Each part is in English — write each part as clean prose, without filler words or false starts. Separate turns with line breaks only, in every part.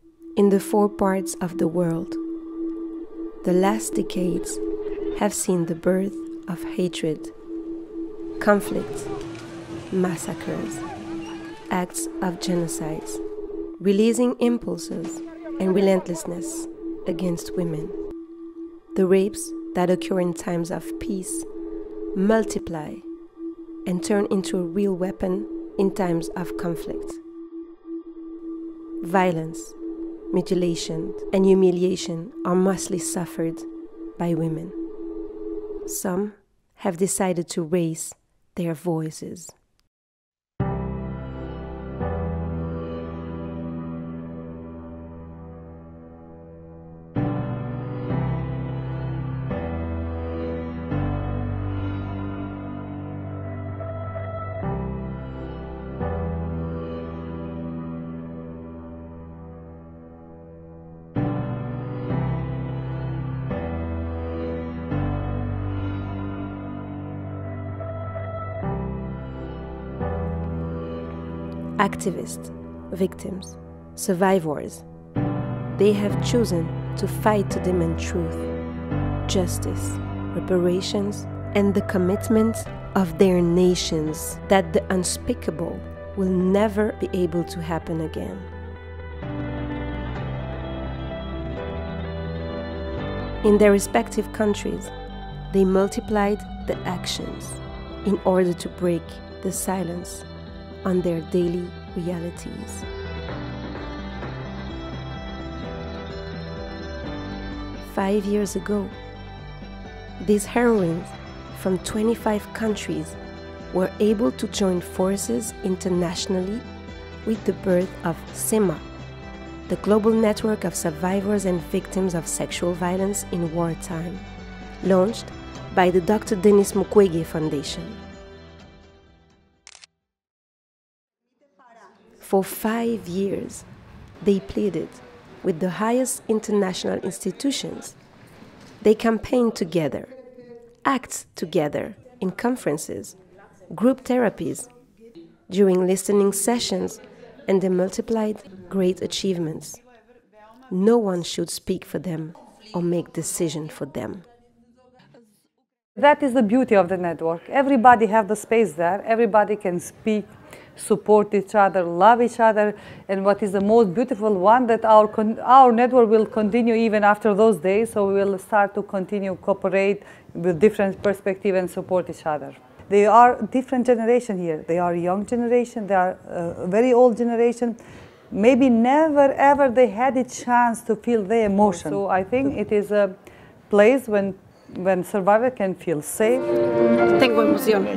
in the 4 parts of the world. The last decades have seen the birth of hatred, conflict, massacres, acts of genocides, releasing impulses and relentlessness against women. The rapes that occur in times of peace multiply and turn into a real weapon in times of conflict. Violence, mutilation, and humiliation are mostly suffered by women. Some have decided to raise their voices. Activists, victims, survivors, they have chosen to fight to demand truth, justice, reparations, and the commitment of their nations that the unspeakable will never be able to happen again. In their respective countries, they multiplied the actions in order to break the silence on their daily realities. Five years ago, these heroines from 25 countries were able to join forces internationally with the birth of SEMA, the global network of survivors and victims of sexual violence in wartime, launched by the Dr. Denis Mukwege Foundation. For 5 years, they pleaded with the highest international institutions. They campaigned together, acted together in conferences, group therapies, during listening sessions, and they multiplied great achievements. No one should speak for them or make decisions for them.
That is the beauty of the network. Everybody has the space there. Everybody can speak, support each other, love each other. And what is the most beautiful one, that our network will continue even after those days. So we will start to continue cooperate with different perspectives and support each other. They are different generation here. They are young generation. They are a very old generation. Maybe never ever they had a chance to feel their emotion. So I think it is a place when survivor can feel safe.
Tengo emoción.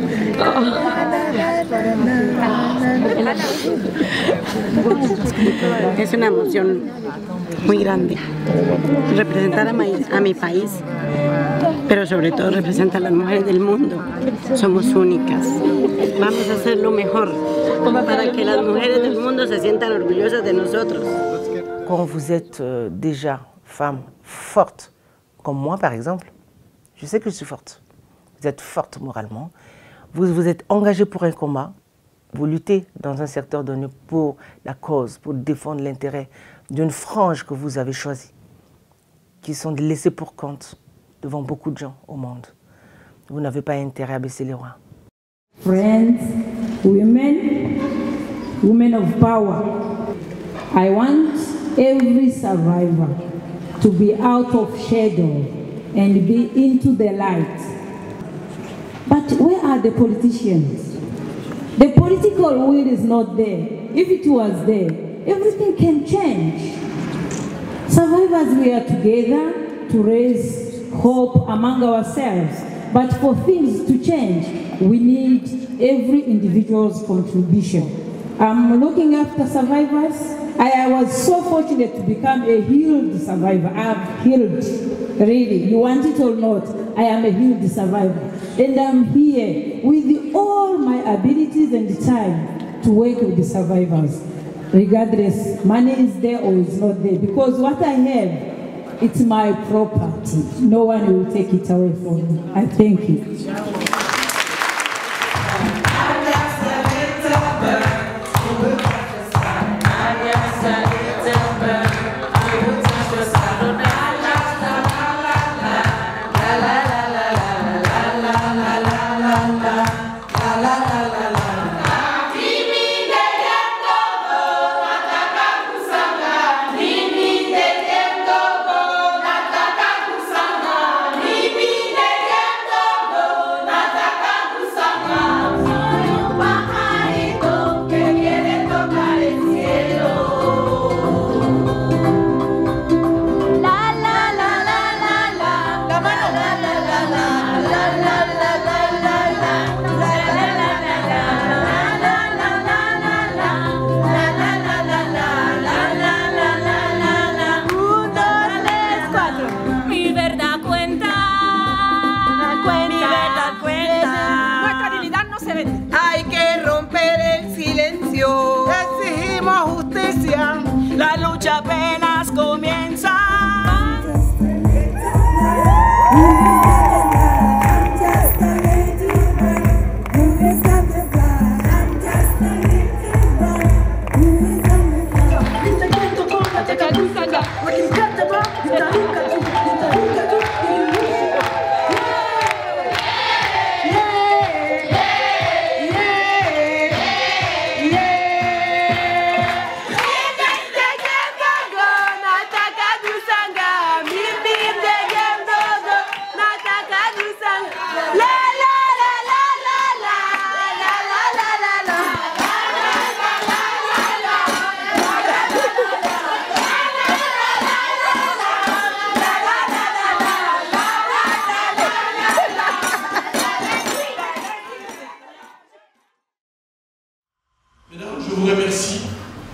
Es una emoción muy grande. Representar a mi país, pero sobre todo representa a las mujeres del mundo. Somos únicas. Vamos a hacer lo mejor para que las mujeres del mundo se sientan orgullosas de nosotros.
Quand vous êtes déjà femme forte, comme moi par exemple, je sais que je suis forte. Vous êtes forte moralement. Vous êtes engagée pour un combat. Vous luttez dans un secteur donné pour la cause, pour défendre l'intérêt d'une frange que vous avez choisie, qui sont laissées pour compte devant beaucoup de gens au monde. Vous n'avez pas intérêt à baisser les rois.
Friends, women of power, I want every survivor to be out of shadow and be into the light. But where are the politicians? The political will is not there. If it was there, everything can change. Survivors, we are together to raise hope among ourselves. But for things to change, we need every individual's contribution. I'm looking after survivors. I was so fortunate to become a healed survivor. I've healed, really. You want it or not, I am a healed survivor. And I'm here with all my abilities and time to work with the survivors. Regardless, money is there or is not there. Because what I have, it's my property. No one will take it away from me. I thank you.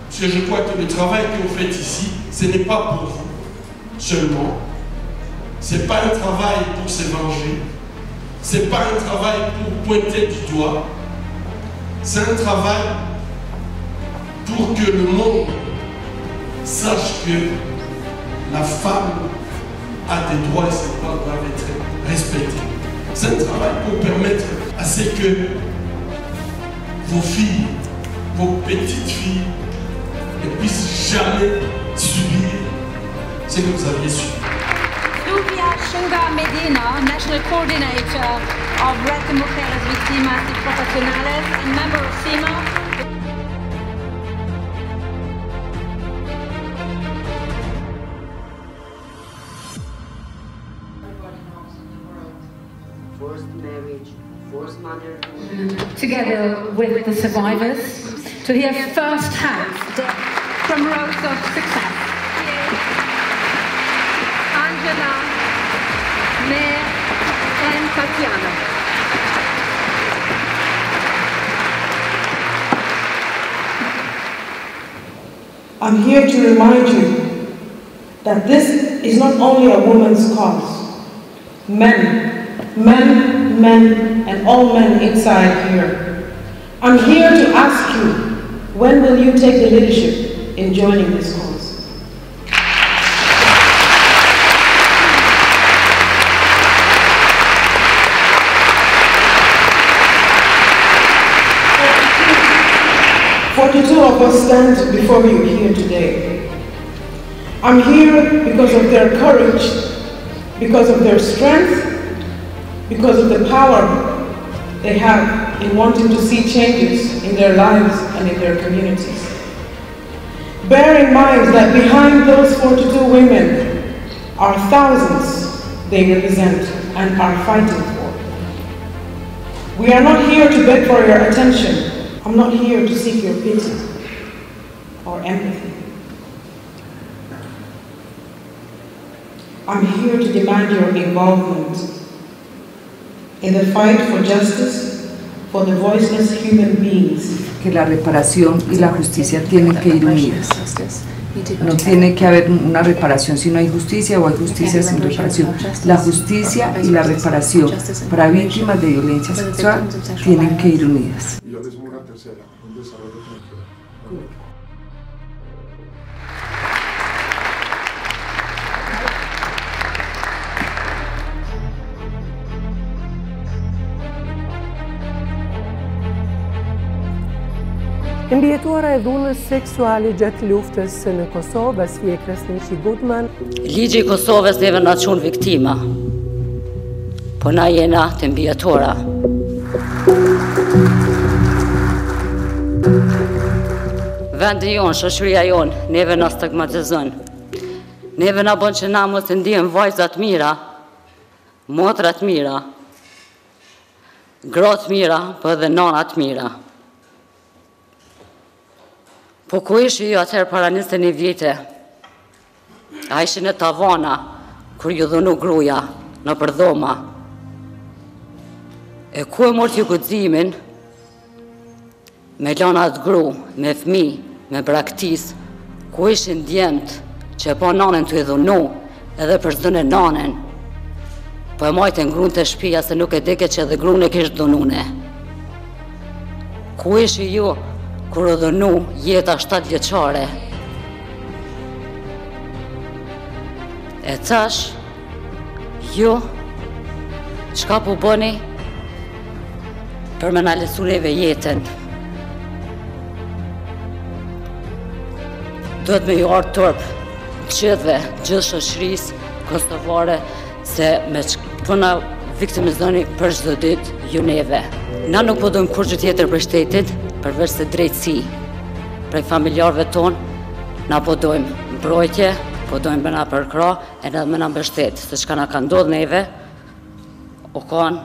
Parce que je crois que le travail que vous faites ici, ce n'est pas pour vous seulement. Ce n'est pas un travail pour se venger. Ce n'est pas un travail pour pointer du doigt. C'est un travail pour que le monde sache que la femme a des droits et ses droits doivent être respectés. C'est un travail pour permettre à ce que vos filles, vos petites filles, ne puissent jamais subir ce que vous aviez subi.
Sylvia Shunga Medina, National Coordinator of Red de Mujeres Víctimas y Profesionales and member of SEMA.
Forced marriage, forced motherhood.
Together with the survivors to hear firsthand
From Roads of Success. Angela, Mare, and Tatiana.
I'm here to remind you that this is not only a woman's cause. Men, and all men inside here. I'm here to ask you, when will you take the leadership in joining this cause? "42 of us stand before you here today. I'm here because of their courage, because of their strength, because of the power they have in wanting to see changes in their lives and in their communities. Bear in mind that behind those 42 women are thousands they represent and are fighting for. We are not here to beg for your attention. I'm not here to seek your pity or empathy. I'm here to demand your involvement in the fight for justice for the voiceless human beings.
Que la reparación y la justicia tienen que ir unidas. No tiene que haber una reparación si no hay justicia, o hay justicia sin reparación. La justicia y la reparación para víctimas de violencia sexual tienen que ir unidas.
Y yo les una tercera, un desarrollo cultural.
Mbjetuara e dhunës seksuale gjatë luftës në Kosovë, Asfie Krasniqi Gudman.
Ligji i Kosovës neve na çon viktima, po na jena të mbjetuara. Vendi jonë, shoqëria jonë, neve na stigmatizon. Neve na bën që na mos të ndihem vajzat mira, motrat mira, gratë mira, po edhe nanat mira. Po ku ishi ju atëherë para 21 vjete? A ishi në tavana, kur ju dhunu gruja, në përdhoma. E ku e mort ju guximin, me lana atë gru, me fmi, me braktis, ku ishin djemët, që e po nanën të i dhunu, edhe për zdën e nanën. Po e majtë në grunë të shpia, se nuk e dike që edhe grunë e kishtë dhunune. Ku ishi ju, kur u dhunu jeta 7 vjeçare. E thash, ju, çka po bëni për me na lecu neve jetën? Duhet me ju ardë turp gjithve, gjithë shoqërisë kosovare, se me pëna viktimizoni për çdo ditë ju neve. Na nuk po dojmë kur gjë tjetër për shtetit, përveç se drejtësi. Prej familjarëve tonë, na po dojmë mbrojtje, po dojmë me na përkra, e edhe me na mbështet, se çka na ka ndodhë neve, o kanë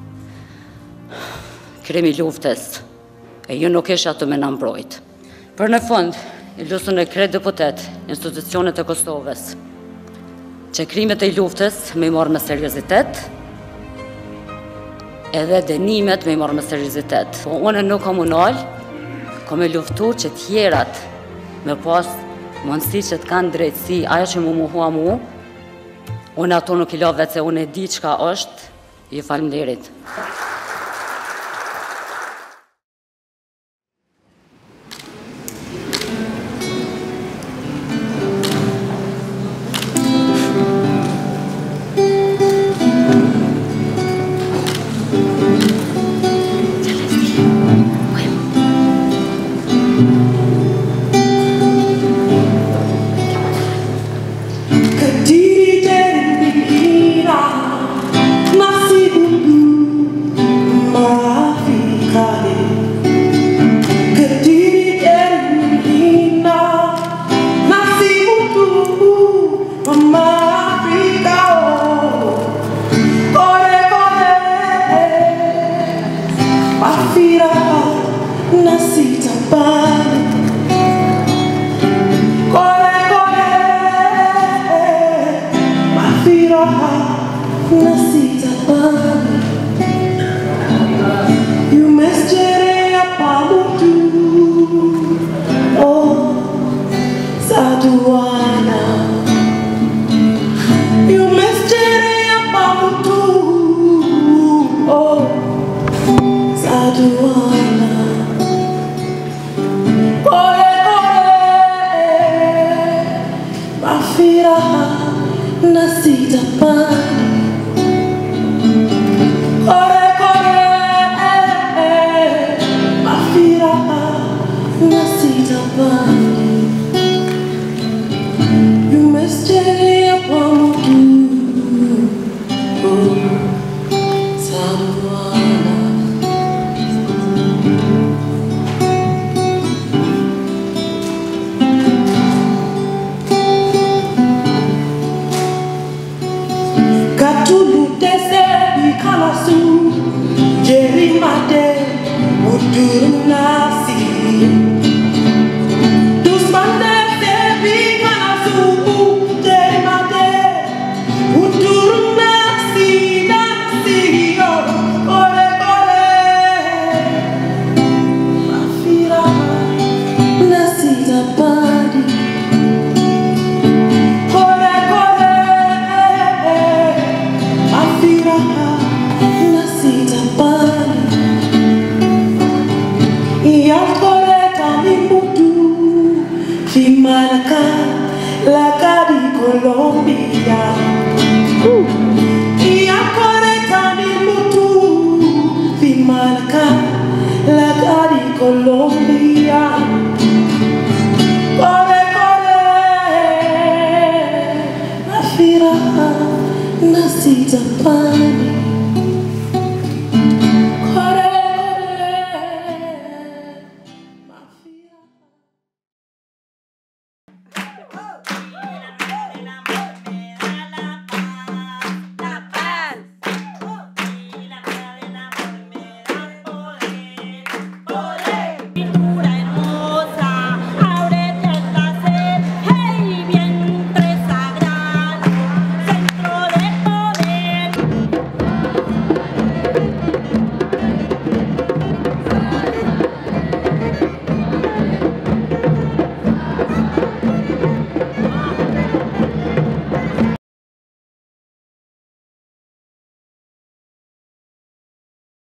krimi luftës, e ju nuk isha të me na mbrojt. Për në fund, i lusën e krejt deputet, institucionet e Kosovës, që krimet e luftës me i morë me seriozitet, edhe dënimet me i marrë me seriozitet. Po unë nuk kam unal, kam e luftu që tjerat me pas mundësi që të kanë drejtësi, ajo që mu muhua mu, unë ato nuk i love se unë e di çka është, ju faleminderit.
Nasita pani